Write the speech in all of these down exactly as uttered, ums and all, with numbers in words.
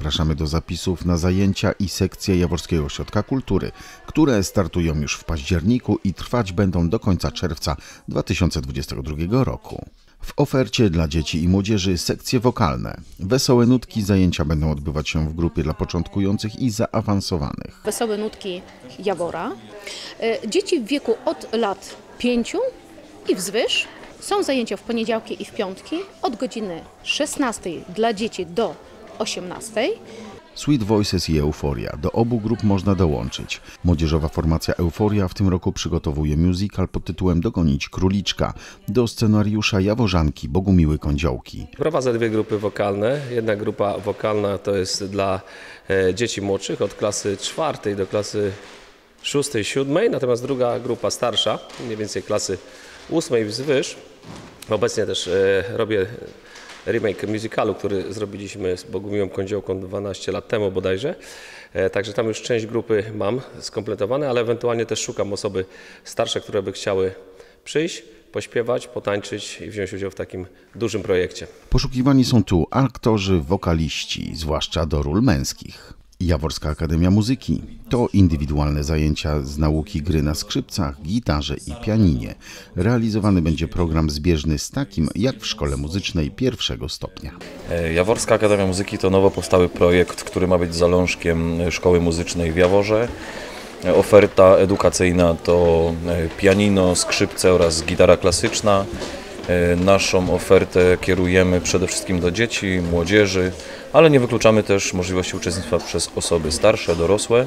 Zapraszamy do zapisów na zajęcia i sekcje Jaworskiego Ośrodka Kultury, które startują już w październiku i trwać będą do końca czerwca dwa tysiące dwudziestego drugiego roku. W ofercie dla dzieci i młodzieży sekcje wokalne. Wesołe nutki zajęcia będą odbywać się w grupie dla początkujących i zaawansowanych. Wesołe nutki Jawora. Dzieci w wieku od lat pięciu i wzwyż. Są zajęcia w poniedziałki i w piątki od godziny szesnastej dla dzieci do osiemnastej. Sweet Voices i Euforia. Do obu grup można dołączyć. Młodzieżowa formacja Euforia w tym roku przygotowuje musical pod tytułem Dogonić Króliczka do scenariusza Jaworzanki Bogumiły Kądziołki. Prowadzę dwie grupy wokalne. Jedna grupa wokalna to jest dla e, dzieci młodszych od klasy czwartej do klasy szóstej, siódmej, natomiast druga grupa starsza, mniej więcej klasy ósmej wzwyż. Obecnie też e, robię remake musicalu, który zrobiliśmy z Bogumiłą Kądziołką dwanaście lat temu bodajże. E, także tam już część grupy mam skompletowane, ale ewentualnie też szukam osoby starsze, które by chciały przyjść, pośpiewać, potańczyć i wziąć udział w takim dużym projekcie. Poszukiwani są tu aktorzy, wokaliści, zwłaszcza do ról męskich. Jaworska Akademia Muzyki to indywidualne zajęcia z nauki gry na skrzypcach, gitarze i pianinie. Realizowany będzie program zbieżny z takim jak w szkole muzycznej pierwszego stopnia. Jaworska Akademia Muzyki to nowo powstały projekt, który ma być zalążkiem szkoły muzycznej w Jaworze. Oferta edukacyjna to pianino, skrzypce oraz gitara klasyczna. Naszą ofertę kierujemy przede wszystkim do dzieci, młodzieży, ale nie wykluczamy też możliwości uczestnictwa przez osoby starsze, dorosłe.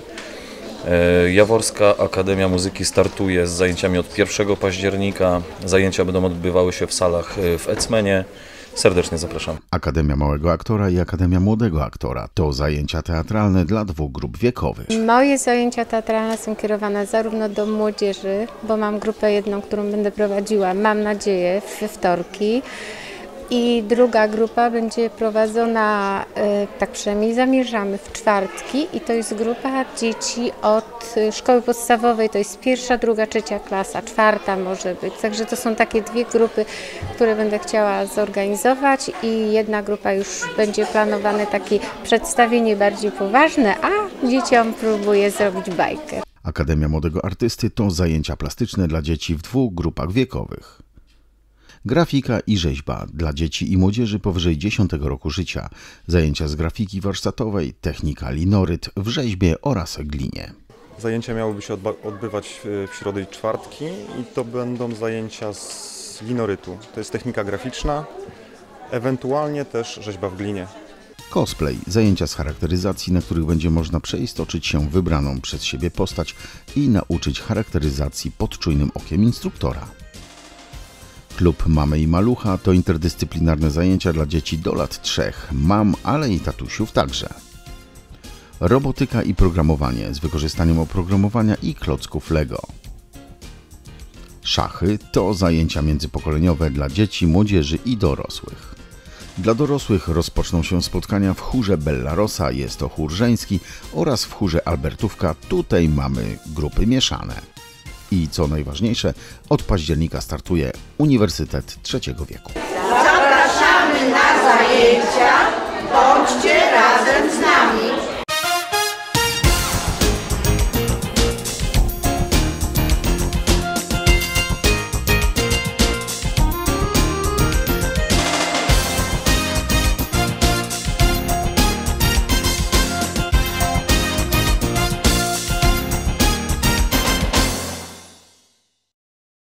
Jaworska Akademia Muzyki startuje z zajęciami od pierwszego października. Zajęcia będą odbywały się w salach w Ecmenie. Serdecznie zapraszam. Akademia Małego Aktora i Akademia Młodego Aktora to zajęcia teatralne dla dwóch grup wiekowych. Moje zajęcia teatralne są kierowane zarówno do młodzieży, bo mam grupę jedną, którą będę prowadziła, mam nadzieję, we wtorki. I druga grupa będzie prowadzona, tak przynajmniej zamierzamy, w czwartki i to jest grupa dzieci od szkoły podstawowej, to jest pierwsza, druga, trzecia klasa, czwarta może być. Także to są takie dwie grupy, które będę chciała zorganizować i jedna grupa już będzie planowane takie przedstawienie bardziej poważne, a dzieciom próbuję zrobić bajkę. Akademia Młodego Artysty to zajęcia plastyczne dla dzieci w dwóch grupach wiekowych. Grafika i rzeźba dla dzieci i młodzieży powyżej dziesiątego roku życia. Zajęcia z grafiki warsztatowej, technika linoryt w rzeźbie oraz glinie. Zajęcia miałyby się odbywać w środę i czwartki i to będą zajęcia z linorytu. To jest technika graficzna, ewentualnie też rzeźba w glinie. Cosplay, zajęcia z charakteryzacji, na których będzie można przeistoczyć się wybraną przez siebie postać i nauczyć charakteryzacji pod czujnym okiem instruktora. Klub Mamy i Malucha to interdyscyplinarne zajęcia dla dzieci do lat trzech, mam, ale i tatusiów także. Robotyka i programowanie z wykorzystaniem oprogramowania i klocków Lego. Szachy to zajęcia międzypokoleniowe dla dzieci, młodzieży i dorosłych. Dla dorosłych rozpoczną się spotkania w chórze Bella Rosa, jest to chór żeński, oraz w chórze Albertówka, tutaj mamy grupy mieszane. I co najważniejsze, od października startuje Uniwersytet Trzeciego Wieku. Zapraszamy na zajęcia, bądźcie razem z nami.